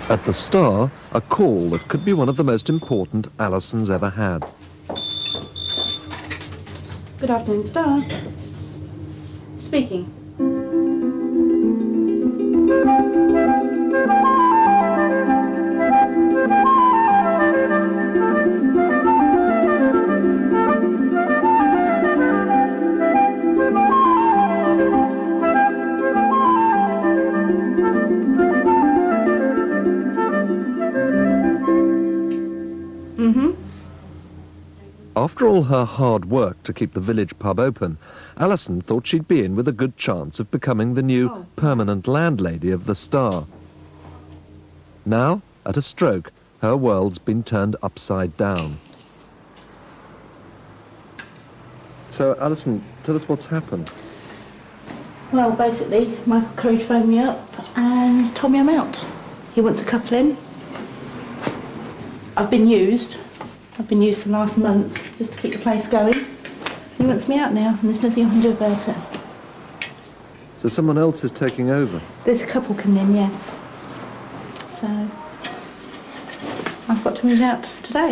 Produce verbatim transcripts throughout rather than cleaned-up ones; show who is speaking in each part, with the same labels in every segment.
Speaker 1: At the Star, a call that could be one of the most important Alison's ever had.
Speaker 2: Good afternoon, Star. Speaking.
Speaker 1: After all her hard work to keep the village pub open, Alison thought she'd be in with a good chance of becoming the new
Speaker 2: oh.
Speaker 1: permanent landlady of the Star. Now, at a stroke, her world's been turned upside down. So, Alison, tell us what's happened.
Speaker 2: Well, basically, Michael Courage phoned me up and told me I'm out. He wants a couple in. I've been used. I've been used for the last month just to keep the place going. He wants me out now, and there's nothing I can do about it.
Speaker 1: So someone else is taking over?
Speaker 2: There's a couple coming in, yes. So I've got to move out today.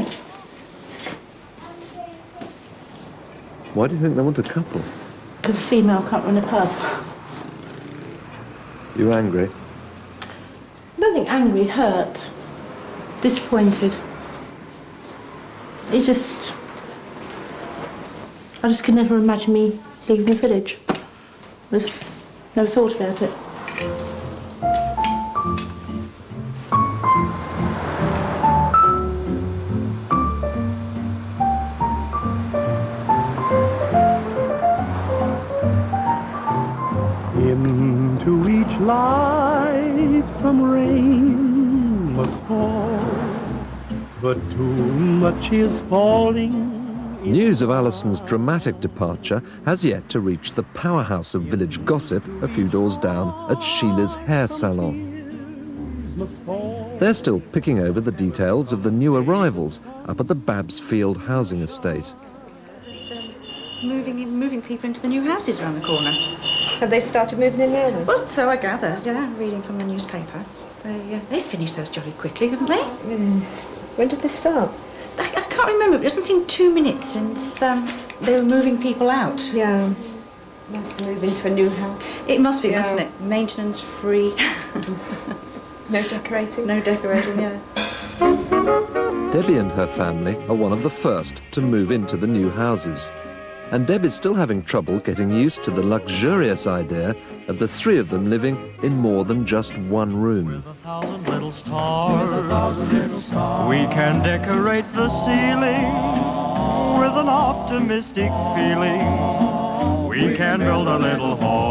Speaker 1: Why do you think they want a couple?
Speaker 2: Because a female can't run a pub.
Speaker 1: You're angry?
Speaker 2: I don't think angry, hurt. Disappointed. It's just, I just could never imagine me leaving the village. I just never thought about it.
Speaker 3: Into each life some rain must fall, but too much is falling.
Speaker 1: News of Alison's dramatic departure has yet to reach the powerhouse of village gossip a few doors down at Sheila's hair salon. They're still picking over the details of the new arrivals up at the Babsfield housing estate.
Speaker 4: Moving in, moving people into the new houses around the corner.
Speaker 5: Have they started moving in now then?
Speaker 4: Well, so I gathered, yeah, reading from the newspaper. They, uh, they finished those jolly quickly, haven't they?
Speaker 5: Yes. When did they start?
Speaker 4: I, I can't remember. It doesn't seem two minutes since um, they were moving people out.
Speaker 5: Yeah. Must move into a new house.
Speaker 4: It must be,
Speaker 5: yeah.
Speaker 4: mustn't it? Maintenance free.
Speaker 5: No decorating?
Speaker 4: No decorating, yeah.
Speaker 1: Debbie and her family are one of the first to move into the new houses. And Deb is still having trouble getting used to the luxurious idea of the three of them living in more than just one room.
Speaker 3: With a thousand little stars, with a thousand little stars, we can decorate the ceiling with an optimistic feeling. We can build a little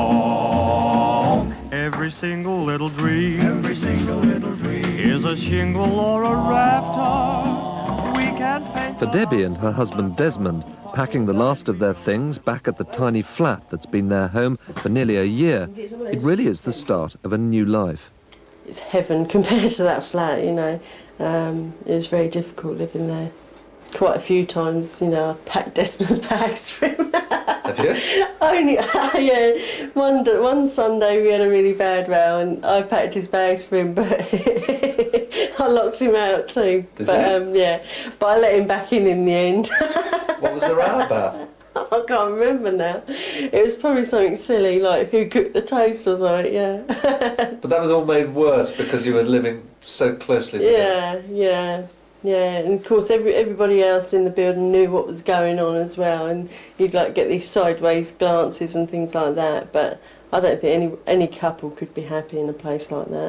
Speaker 3: home. Every single little dream, every single little dream is a shingle or a rafter. We can paint.
Speaker 1: For Debbie and her husband Desmond, packing the last of their things back at the tiny flat that's been their home for nearly a year, it really is the start of a new life.
Speaker 6: It's heaven compared to that flat, you know. Um, it was very difficult living there. Quite a few times, you know, I packed Desmond's bags for him.
Speaker 1: Have you?
Speaker 6: Only, yeah. One, one Sunday we had a really bad row and I packed his bags for him, but I locked him out too.
Speaker 1: Did
Speaker 6: but
Speaker 1: you?
Speaker 6: Um, yeah, but I let him back in in the end.
Speaker 1: What was the row about?
Speaker 6: I can't remember now. It was probably something silly, like who cooked the toast or something, yeah.
Speaker 1: But that was all made worse because you were living so closely together.
Speaker 6: Yeah, yeah. Yeah, and of course every, everybody else in the building knew what was going on as well, and you'd like get these sideways glances and things like that, but I don't think any, any couple could be happy in a place like that.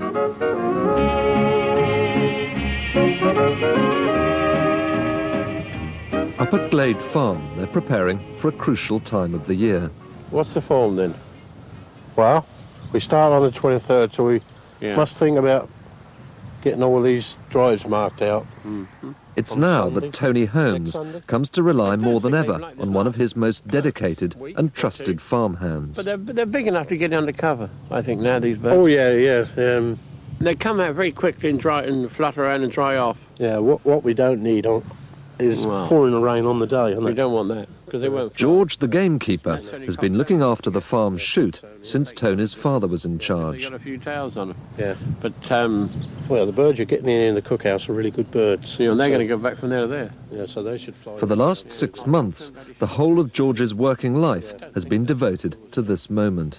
Speaker 1: Up at Glade Farm, they're preparing for a crucial time of the year.
Speaker 7: What's the form then? Well, we start on the twenty-third, so we yeah. must think about getting all these drives marked out.
Speaker 1: Mm-hmm. It's now Sunday, that Tony Holmes comes to rely more than ever like on one of his most dedicated and trusted farmhands.
Speaker 7: But they're, they're big enough to get undercover, I think, now, these birds. Oh, yeah, yes. Um, they come out very quickly and dry and flutter around and dry off. Yeah, what, what we don't need on is wow. pouring the rain on the day.
Speaker 8: We don't want that.
Speaker 7: because they won't.
Speaker 1: George, the gamekeeper, has been looking after the farm shoot since Tony's father was in
Speaker 7: They
Speaker 1: charge.
Speaker 7: got a few tails on them. Yeah. But, um, well, the birds you're getting in in the cookhouse are really good birds. You know, they're going to go back from there to there. Yeah, so they should fly.
Speaker 1: For the last six months, the whole of George's working life has been devoted to this moment.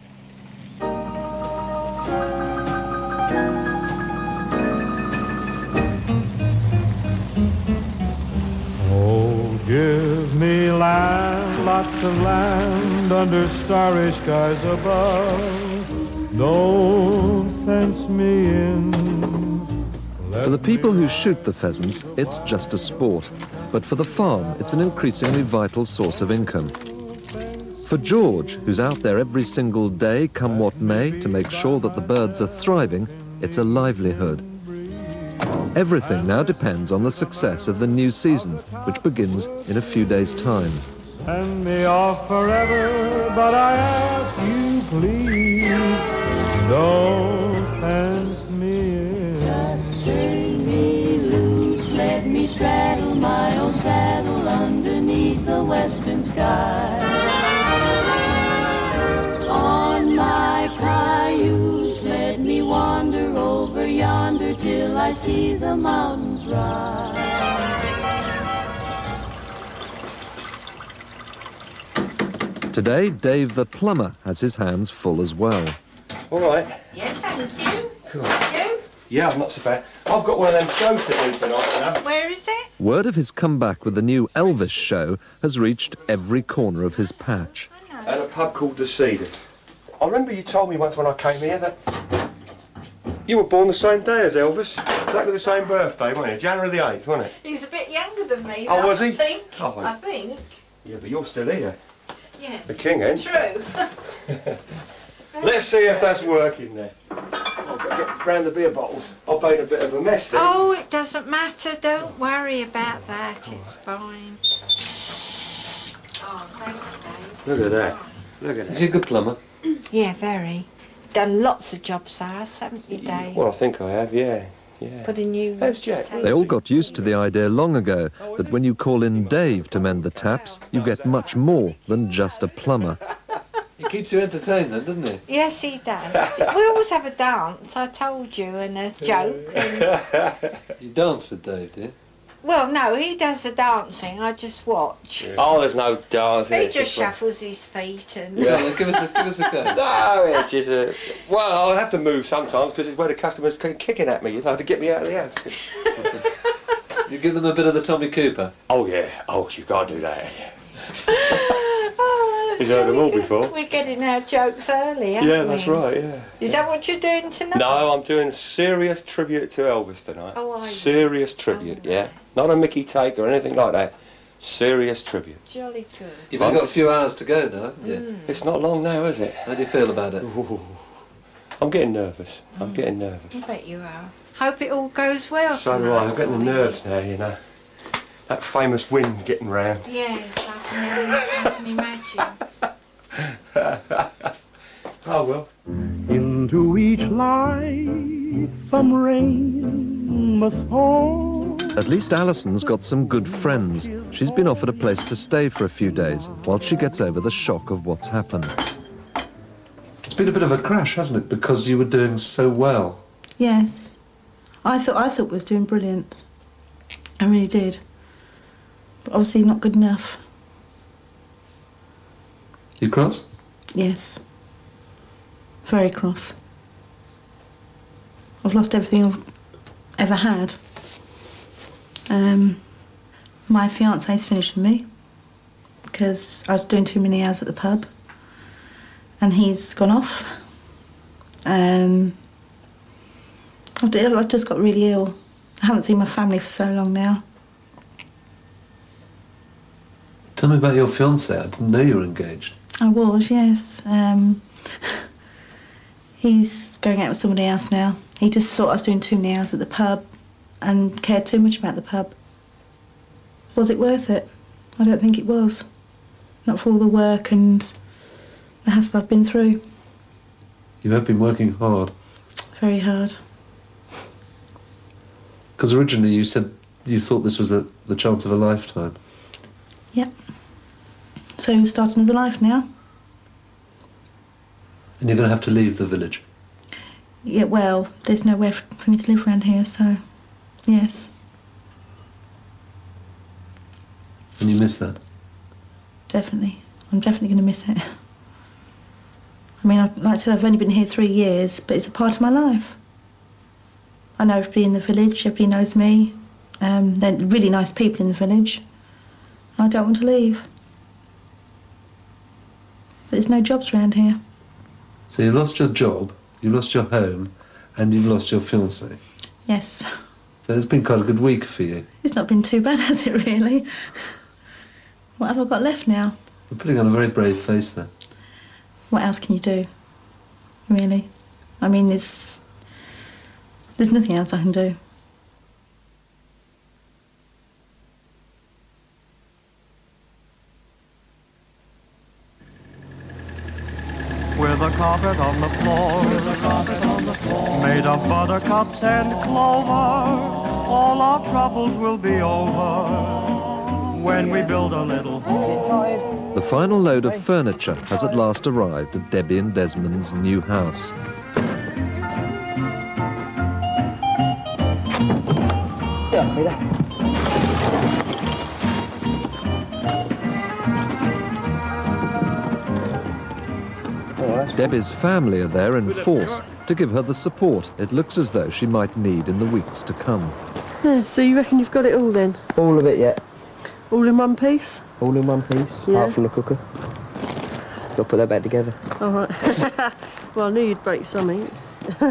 Speaker 3: Oh, give me land, lots of land under starry skies above. Don't fence me in.
Speaker 1: For the people who shoot the pheasants, it's just a sport. But for the farm, it's an increasingly vital source of income. For George, who's out there every single day, come what may, to make sure that the birds are thriving, it's a livelihood. Everything now depends on the success of the new season, which begins in a few days' time.
Speaker 3: Send me off forever, but I ask you please, don't fence me in.
Speaker 8: Just turn me loose, let me straddle my old saddle underneath the western sky. On my cayuse, let me wander over yonder till I see the mountains rise.
Speaker 1: Today, Dave the plumber has his hands full as well.
Speaker 9: All right.
Speaker 2: Yes, thank you.
Speaker 9: Cool.
Speaker 2: You?
Speaker 9: Yeah, I'm not so bad. I've got one of them shows to do tonight, you know.
Speaker 2: Where is it?
Speaker 1: Word of his comeback with the new Elvis show has reached every corner of his patch.
Speaker 9: At a pub called The Cedars. I remember you told me once when I came here that you were born the same day as Elvis. Exactly the same birthday, wasn't it? January the eighth, wasn't it?
Speaker 2: He was a bit younger than me.
Speaker 9: Oh,
Speaker 2: though,
Speaker 9: was he?
Speaker 2: I think.
Speaker 9: Oh,
Speaker 2: I think.
Speaker 9: Yeah, but you're still here.
Speaker 2: Yeah.
Speaker 9: The king, eh?
Speaker 2: True.
Speaker 9: Let's see if that's working there. I've got to get round the beer bottles. I've made a bit of a mess there.
Speaker 4: Oh, it doesn't matter. Don't worry about that. It's fine. Oh, thanks, Dave.
Speaker 9: Look at that. Look at that.
Speaker 1: Is he a good plumber?
Speaker 4: Yeah, very. Done lots of jobs for us, haven't you, Dave?
Speaker 9: Well, I think I have, yeah. Yeah.
Speaker 4: Put a new...
Speaker 9: How's Jack?
Speaker 1: They all got used to the idea long ago that when you call in Dave to mend the taps, you get much more than just a plumber.
Speaker 10: He keeps you entertained then, doesn't he?
Speaker 4: Yes, he does. We always have a dance, I told you, and a joke. And...
Speaker 10: You dance with Dave, do you?
Speaker 4: Well, no, he does the dancing. I just watch.
Speaker 9: Oh, there's no dancing.
Speaker 4: He
Speaker 9: it's
Speaker 4: just
Speaker 9: like-
Speaker 4: shuffles his feet and...
Speaker 10: Yeah, well, give us a, give us a go.
Speaker 9: No, it's just a... Well, I'll have to move sometimes because it's where the customers keep kicking at me. You have to get me out of the house.
Speaker 10: You give them a bit of the Tommy Cooper.
Speaker 9: Oh, yeah. Oh, you can't do that.
Speaker 4: Oh,
Speaker 9: He's heard them all before.
Speaker 4: We're getting our jokes early, aren't
Speaker 9: Yeah,
Speaker 4: we?
Speaker 9: that's right, yeah.
Speaker 4: Is that what you're doing tonight?
Speaker 9: No, I'm doing serious tribute to Elvis tonight.
Speaker 4: Oh, are you?
Speaker 9: Serious tribute,
Speaker 4: Oh,
Speaker 9: yeah. Not a Mickey take or anything like that. Serious tribute.
Speaker 4: Jolly good.
Speaker 10: You've only got a few hours to go now, haven't you?
Speaker 4: Mm.
Speaker 9: It's not long now, is it?
Speaker 10: How do you feel about it?
Speaker 9: Ooh. I'm getting nervous. I'm getting nervous.
Speaker 4: I bet you are. Hope it all goes well
Speaker 9: So do
Speaker 4: tonight.
Speaker 9: I. I'm getting the nerves now, you know. That famous wind's getting round.
Speaker 4: Yes, I can, I can imagine.
Speaker 9: Oh, well.
Speaker 3: Into each life some rain must fall.
Speaker 1: At least Alison's got some good friends. She's been offered a place to stay for a few days while she gets over the shock of what's happened.
Speaker 10: It's been a bit of a crash, hasn't it? Because you were doing so well.
Speaker 2: Yes. I thought I thought we was doing brilliant. I really did. But obviously not good enough.
Speaker 10: You cross?
Speaker 2: Yes. Very cross. I've lost everything I've ever had. Um, my fiance's finished with me because I was doing too many hours at the pub, and he's gone off. Um, I've, d- I've just got really ill. I haven't seen my family for so long now.
Speaker 10: Tell me about your fiancé. I didn't know you were engaged.
Speaker 2: I was, yes. Um, he's going out with somebody else now. He just thought I was doing too many hours at the pub and cared too much about the pub. Was it worth it? I don't think it was. Not for all the work and the hassle I've been through.
Speaker 10: You have been working hard.
Speaker 2: Very hard.
Speaker 10: Because originally you said you thought this was a, the chance of a lifetime.
Speaker 2: Yep. So start another life now.
Speaker 10: And you're going to have to leave the village?
Speaker 2: Yeah, well, there's nowhere for me to live around here, so yes.
Speaker 10: And you miss that?
Speaker 2: Definitely. I'm definitely going to miss it. I mean, I've, like I said, I've only been here three years, but it's a part of my life. I know everybody in the village, everybody knows me. Um, they're really nice people in the village. I don't want to leave. There's no jobs around here.
Speaker 10: So you lost your job, you lost your home, and you've lost your fiancé.
Speaker 2: Yes.
Speaker 10: So it's been quite a good week for you.
Speaker 2: It's not been too bad, has it, really? What have I got left now?
Speaker 10: You're putting on a very brave face there.
Speaker 2: What else can you do, really? I mean, there's, there's nothing else I can do.
Speaker 3: With a carpet on the floor, with a carpet on the floor, made of buttercups and clover, all our troubles will be over when we build a little home.
Speaker 1: The final load of furniture has at last arrived at Debbie and Desmond's new house.
Speaker 11: Yeah, mira.
Speaker 1: Debbie's family are there in force to give her the support it looks as though she might need in the weeks to come.
Speaker 6: Yeah, so you reckon you've got it all then?
Speaker 11: All of it, yeah.
Speaker 6: All in one piece?
Speaker 11: All in one piece,
Speaker 6: Yeah.
Speaker 11: apart from the cooker. Got to put that back together.
Speaker 6: All right. Well, I knew you'd break something.
Speaker 3: I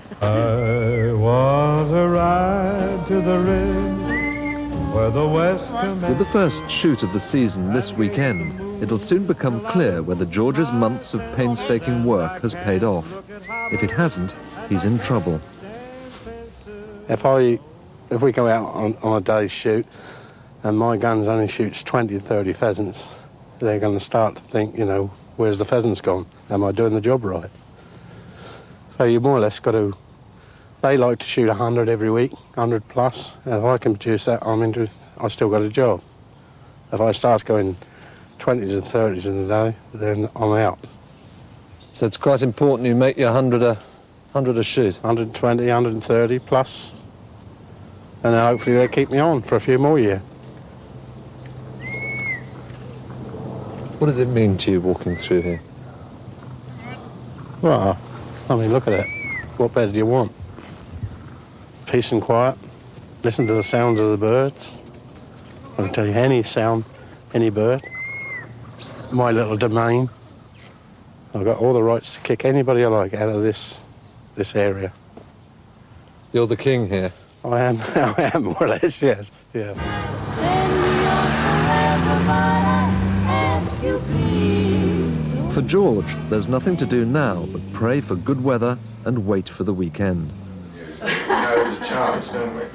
Speaker 3: was a ride to the ridge where the west
Speaker 1: With the first shoot of the season this weekend, it'll soon become clear whether George's months of painstaking work has paid off. If it hasn't, he's in trouble.
Speaker 7: If I, if we go out on, on a day's shoot and my guns only shoots twenty, thirty pheasants, they're going to start to think, you know, where's the pheasants gone? Am I doing the job right? So you more or less got to, they like to shoot one hundred every week, one hundred plus. And if I can produce that, I'm into, I still got a job. If I start going twenties and thirties in the day, then I'm out.
Speaker 1: So it's quite important you make your hundred a, hundred a shoot.
Speaker 7: one hundred twenty, one hundred thirty plus. And then hopefully they keep me on for a few more years.
Speaker 1: What does it mean to you walking through here?
Speaker 7: Well, I mean, look at it. What better do you want? Peace and quiet. Listen to the sounds of the birds. I can tell you any sound, any bird. My little domain. I've got all the rights to kick anybody I like out of this this area.
Speaker 1: You're the king here.
Speaker 7: I am, I am more or less, yes, yeah.
Speaker 1: For George, there's nothing to do now but pray for good weather and wait for the weekend.
Speaker 12: We know the charge, don't we?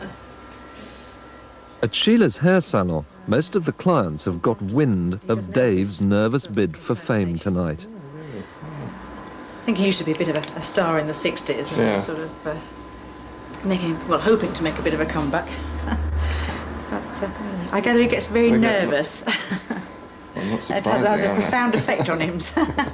Speaker 1: At Sheila's hair salon, most of the clients have got wind of Dave's nervous bid for fame tonight.
Speaker 13: I think he used to be a bit of a, a star in the sixties, and
Speaker 12: Yeah.
Speaker 13: sort of uh, making, well, hoping to make a bit of a comeback. But uh, I gather he gets very
Speaker 12: We get-
Speaker 13: nervous.
Speaker 12: I'm not
Speaker 13: It
Speaker 12: surprised.
Speaker 13: has, has
Speaker 12: they
Speaker 13: a
Speaker 12: are.
Speaker 13: profound effect on him.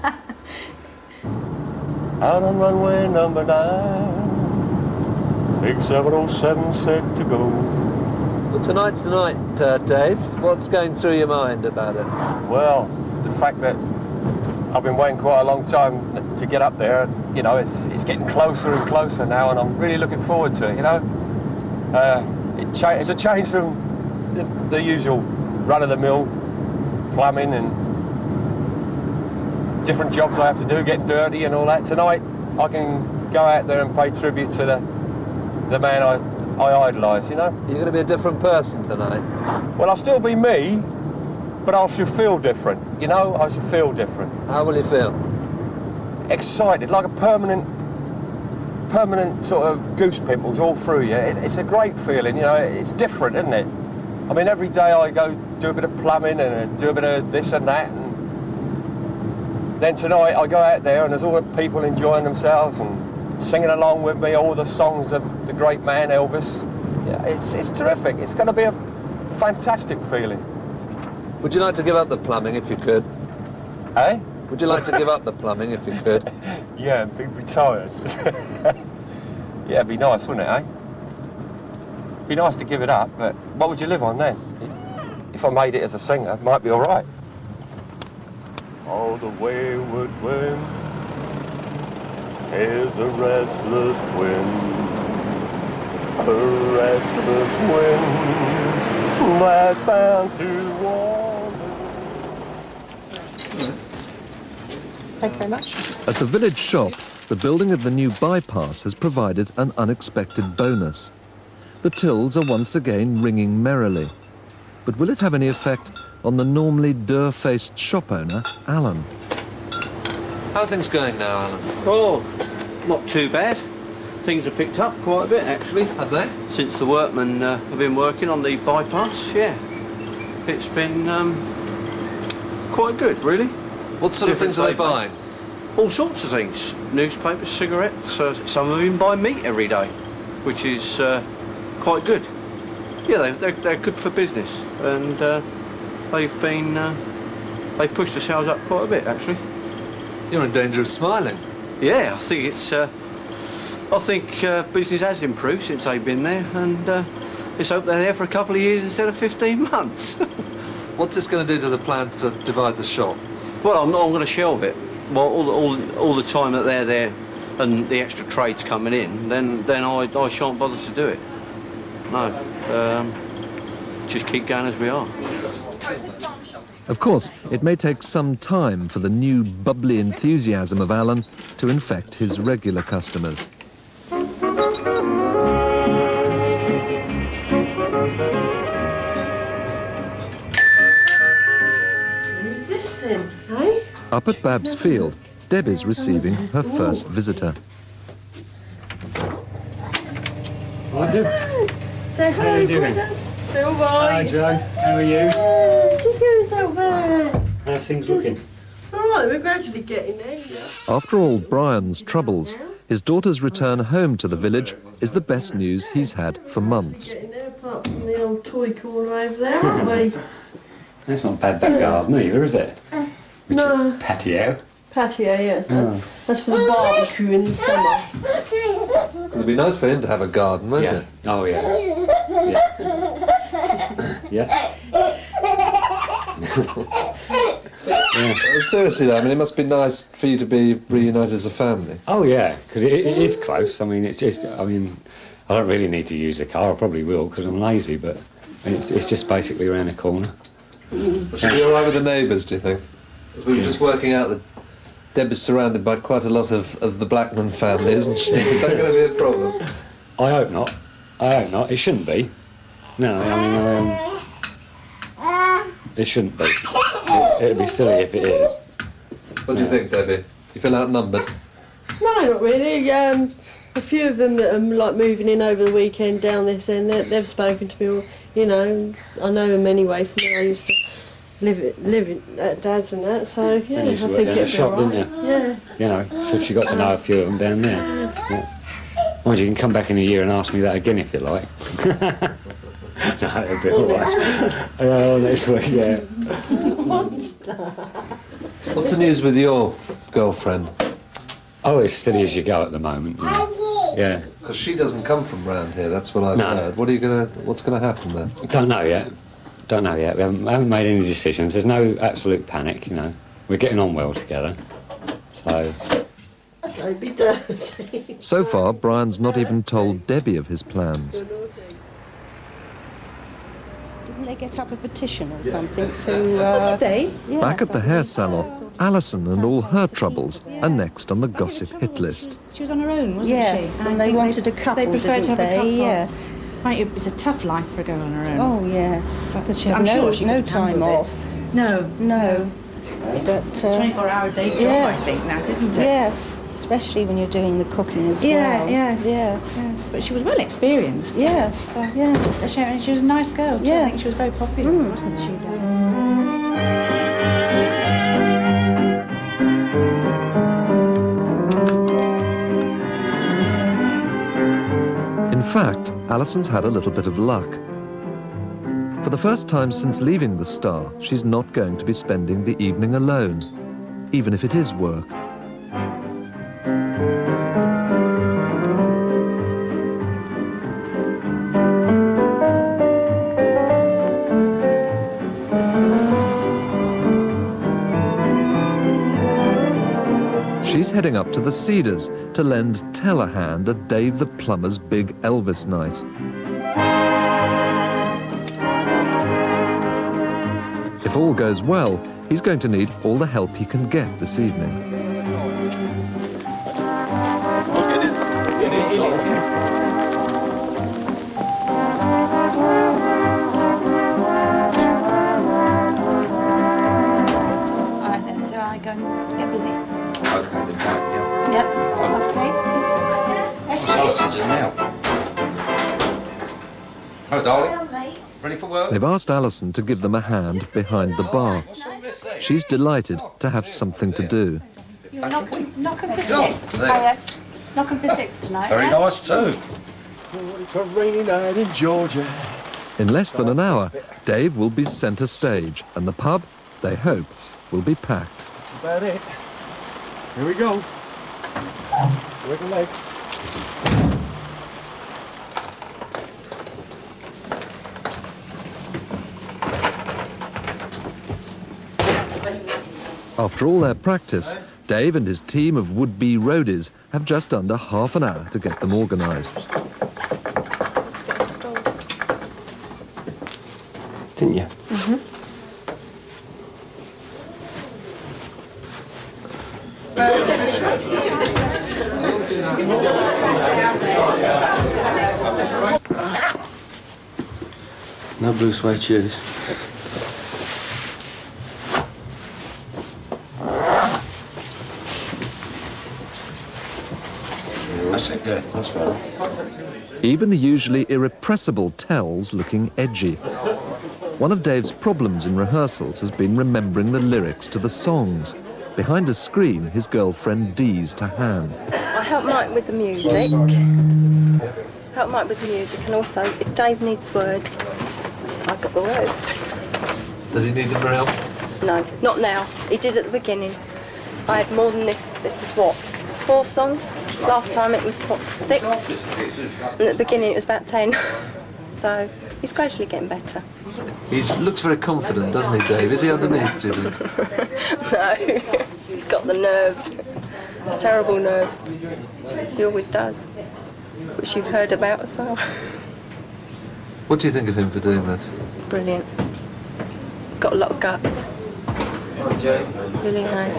Speaker 9: Out on runway number nine, big seven oh seven set to go.
Speaker 1: Well, tonight's the night, uh, Dave. What's going through your mind about it?
Speaker 9: Well, the fact that I've been waiting quite a long time to get up there, you know, it's it's getting closer and closer now, and I'm really looking forward to it, you know. Uh, it cha it's a change from the, the usual run-of-the-mill plumbing and different jobs I have to do, getting dirty and all that. Tonight, I can go out there and pay tribute to the the man I, I idolise, you know.
Speaker 1: You're going to be a different person tonight.
Speaker 9: Well, I'll still be me, but I should feel different, you know. I should feel different.
Speaker 1: How will you feel?
Speaker 9: Excited, like a permanent, permanent sort of goose pimples all through you. It, it's a great feeling, you know. It's different, isn't it? I mean, every day I go do a bit of plumbing and do a bit of this and that, and then tonight I go out there and there's all the people enjoying themselves and singing along with me all the songs of the great man Elvis. Yeah, it's it's terrific. It's going to be a fantastic feeling.
Speaker 1: Would you like to give up the plumbing if you could?
Speaker 9: Eh?
Speaker 1: Would you like to give up the plumbing if you could?
Speaker 9: Yeah, and be retired. Yeah, it'd be nice, wouldn't it, eh? It'd be nice to give it up, but what would you live on then? If I made it as a singer, it might be all right.
Speaker 3: Oh, the wayward wind is a restless wind, a restless wind that's bound to wander.
Speaker 5: Thank you very much.
Speaker 1: At the village shop, the building of the new bypass has provided an unexpected bonus. The tills are once again ringing merrily. But will it have any effect on the normally dour-faced shop owner, Alan? How are things going now, Alan?
Speaker 14: Oh, not too bad. Things have picked up quite a bit, actually.
Speaker 1: Have they?
Speaker 14: Since the workmen uh, have been working on the bypass, yeah. It's been um, quite good, really.
Speaker 1: What sort of things are they buying?
Speaker 14: All sorts of things. Newspapers, cigarettes. Uh, some of them even buy meat every day, which is uh, quite good. Yeah, they, they're, they're good for business, and uh, they've been uh, they pushed the sales up quite a bit, actually.
Speaker 1: You're in danger of smiling.
Speaker 14: Yeah, I think it's. Uh, I think uh, business has improved since they've been there, and uh, let's hope they're there for a couple of years instead of fifteen months.
Speaker 1: What's this going to do to the plans to divide the shop?
Speaker 14: Well, I'm, I'm going to shelve it. Well, all, all, all the time that they're there and the extra trade's coming in, then then I, I shan't bother to do it. No, um, just keep going as we are.
Speaker 1: Of course, it may take some time for the new bubbly enthusiasm of Alan to infect his regular customers.
Speaker 6: Who's this then, eh?
Speaker 1: Up at Babs Field, Debbie's receiving her first visitor.
Speaker 15: I do.
Speaker 6: Say
Speaker 15: How are you doing?
Speaker 6: Say all right.
Speaker 15: Hi, Joe. How are you?
Speaker 6: Oh, did you so bad?
Speaker 15: How's things looking?
Speaker 6: All right, we're gradually getting there. Yeah.
Speaker 1: After all Brian's troubles, his daughter's return home to the village is the best news he's had for months.
Speaker 6: Getting there, apart from the old toy corner over there, aren't we?
Speaker 15: That's not bad back garden either, is it?
Speaker 6: No.
Speaker 15: Patio.
Speaker 6: Patio, yes.
Speaker 15: Oh.
Speaker 6: That's for the barbecue in the summer.
Speaker 1: It'd be nice for him to have a garden, wouldn't
Speaker 15: Yeah.
Speaker 1: it?
Speaker 15: Oh, yeah. Yeah. Yeah.
Speaker 1: Uh, Seriously though, I mean, it must be nice for you to be reunited as a family.
Speaker 15: Oh, yeah, because it, it is close. I mean, it's just, I mean, I don't really need to use a car. I probably will because I'm lazy, but it's, it's just basically around the corner.
Speaker 1: Should be all right with the neighbours, do you think? 'Cause we were just working out that Deb is surrounded by quite a lot of, of the Blackman family, isn't she? Is that going to be a problem?
Speaker 15: I hope not. I hope not. It shouldn't be. No, I mean, um, it shouldn't be. It, it'd be silly if it is.
Speaker 1: What do you think, Debbie? You feel outnumbered?
Speaker 6: No, not really. Um, a few of them that are like moving in over the weekend down this end, they, they've spoken to me. All, you know, I know them anyway from when I used to live it, live it at Dad's and that. So yeah,
Speaker 15: You
Speaker 6: I
Speaker 15: used to work
Speaker 6: think
Speaker 15: down the
Speaker 6: it'd be
Speaker 15: shop,
Speaker 6: all
Speaker 15: didn't
Speaker 6: right.
Speaker 15: you?
Speaker 6: Yeah.
Speaker 15: You know, so you got to know a few of them down there. Yeah. Mind you, you can come back in a year and ask me that again if you like. No, it'll be all right. Oh, next week, yeah.
Speaker 6: What's that?
Speaker 1: What's the news with your girlfriend?
Speaker 15: Oh, it's steady as you go at the moment. You know. Yeah.
Speaker 1: Because she doesn't come from round here, that's what I've
Speaker 15: No.
Speaker 1: heard. What are you gonna, what's going to happen there?
Speaker 15: Don't know yet. Don't know yet. We haven't, haven't made any decisions. There's no absolute panic, you know. We're getting on well together. So.
Speaker 6: Don't be dirty.
Speaker 1: So far, Brian's not even told Debbie of his plans.
Speaker 16: Didn't they get up a petition or something to... Uh,
Speaker 6: Did they?
Speaker 16: Yeah,
Speaker 1: Back at the hair salon, Alison and all her troubles are next on the gossip hit list.
Speaker 13: She was on her own, wasn't
Speaker 16: Yes,
Speaker 13: she?
Speaker 16: and
Speaker 13: I
Speaker 16: they
Speaker 13: think
Speaker 16: wanted a couple,
Speaker 13: They preferred to
Speaker 16: didn't
Speaker 13: have a
Speaker 16: they?
Speaker 13: couple.
Speaker 16: Yes.
Speaker 13: Right, it was a tough life for a girl on her own.
Speaker 16: Oh, yes. Because she had
Speaker 13: I'm
Speaker 16: no,
Speaker 13: sure she
Speaker 16: no
Speaker 13: could
Speaker 16: time
Speaker 13: handle
Speaker 16: off.
Speaker 13: it. No.
Speaker 16: No. But... Uh,
Speaker 13: twenty-four hour day job,
Speaker 16: yes.
Speaker 13: I think, that, isn't it?
Speaker 16: Yes. Especially when you're doing the cooking as
Speaker 13: Yeah,
Speaker 16: well.
Speaker 13: yes.
Speaker 16: Yes.
Speaker 13: Yes, but she was well experienced.
Speaker 16: Yes,
Speaker 13: Uh,
Speaker 16: yes.
Speaker 13: so she, and she was a nice girl, too. I
Speaker 16: Yes.
Speaker 13: think she was very popular,
Speaker 16: Mm.
Speaker 13: wasn't she?
Speaker 1: In fact, Alison's had a little bit of luck. For the first time since leaving the Star, she's not going to be spending the evening alone, even if it is work. She's heading up to the Cedars to lend Tell a hand at Dave the Plumber's big Elvis night. If all goes well, he's going to need all the help he can get this evening.
Speaker 17: Alright then, so I go and get busy.
Speaker 15: Okay, then fine, yeah.
Speaker 17: Yep.
Speaker 15: Okay.
Speaker 17: Okay.
Speaker 15: Allison's in now. Hello, darling. Ready for work?
Speaker 1: They've asked Alison to give them a hand behind the bar. She's delighted to have something to do.
Speaker 17: You're knocking, knocking for
Speaker 15: Oh,
Speaker 17: six.
Speaker 15: there.
Speaker 17: Hiya. Knocking for six tonight.
Speaker 15: Very
Speaker 17: yeah?
Speaker 15: nice too.
Speaker 18: It's a rainy night in Georgia.
Speaker 1: In less than an hour, Dave will be centre stage, and the pub, they hope, will be packed.
Speaker 18: That's about it. Here we go. Work a leg.
Speaker 1: After all their practice, Dave and his team of would-be roadies have just under half an hour to get them organised.
Speaker 15: Didn't you?
Speaker 17: Mm-hmm.
Speaker 15: No blue suede shoes. That's it, yeah, that's better.
Speaker 1: Even the usually irrepressible Tell's looking edgy. One of Dave's problems in rehearsals has been remembering the lyrics to the songs. Behind a screen, his girlfriend Dee's to hand.
Speaker 19: I help Mike with the music. Help Mike with the music, and also, if Dave needs words, I've got the words.
Speaker 1: Does he need them for help?
Speaker 19: No, not now. He did at the beginning. I had more than this. This is what? Four songs? Last time it was, what, six? And at the beginning it was about ten. So, he's gradually getting better.
Speaker 1: He looks very confident, doesn't he, Dave? Is he underneath, do you think?
Speaker 19: No, he's got the nerves. Terrible nerves. He always does. Which you've heard about as well.
Speaker 1: What do you think of him for doing this?
Speaker 19: Brilliant. Got a lot of guts. Really nice.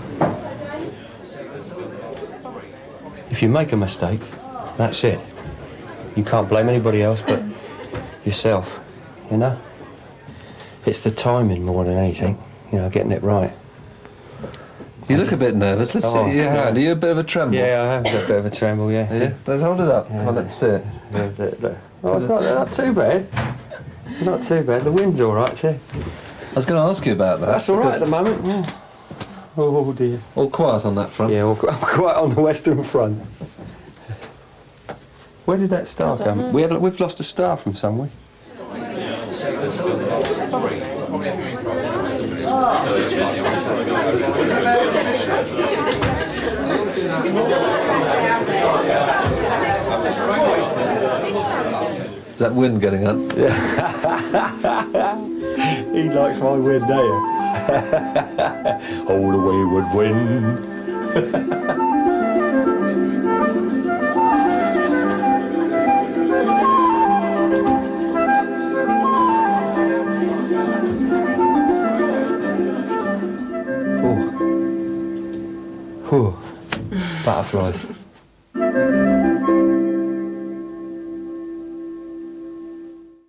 Speaker 14: If you make a mistake, that's it. You can't blame anybody else but yourself, you know? It's the timing more than anything, you know, getting it right.
Speaker 1: You look a bit nervous. Let's
Speaker 14: Oh,
Speaker 1: see your
Speaker 14: yeah.
Speaker 1: hand. Are you a bit of a tremble?
Speaker 14: Yeah, I have got a bit of a tremble, yeah.
Speaker 1: Yeah? Let's hold it up.
Speaker 14: Yeah.
Speaker 1: Well, let's see it.
Speaker 14: Yeah, the- the- oh, it's not, not too bad. Not too bad. The wind's all right, too.
Speaker 1: I was going to ask you about that.
Speaker 14: That's all right
Speaker 1: because-
Speaker 14: at the moment, yeah. Oh, dear.
Speaker 1: All quiet on that front?
Speaker 14: Yeah, all, I'm quite on the western front. Where did that star
Speaker 19: I don't
Speaker 14: come?
Speaker 19: know.
Speaker 14: We had, we've lost a star from somewhere.
Speaker 1: Is that wind getting up?
Speaker 14: Yeah. He likes my wind, do you? All the wayward wind. Oh. Whew. Butterflies.